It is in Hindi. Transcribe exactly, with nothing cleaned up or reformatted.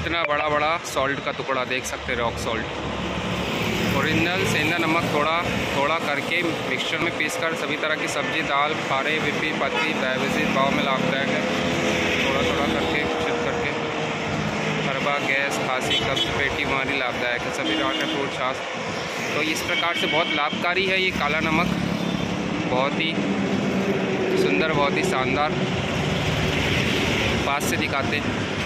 कितना बड़ा बड़ा सॉल्ट का टुकड़ा, देख सकते रॉक सॉल्ट। ओरिजिनल सेंधा नमक थोड़ा थोड़ा करके मिक्सचर में पीसकर सभी तरह की सब्जी, दाल, खारे, विपी, पत्ती, डायबिटीज भाव में लाभदायक है। थोड़ा थोड़ा करके शुद्ध करके खरबा, गैस, खांसी, कब्ज, पेटी बीमारी लाभदायक है। सभी तरह के फ्रूट, छाछ, तो इस प्रकार से बहुत लाभकारी है ये काला नमक। बहुत ही सुंदर, बहुत ही शानदार। पास से दिखाते हैं।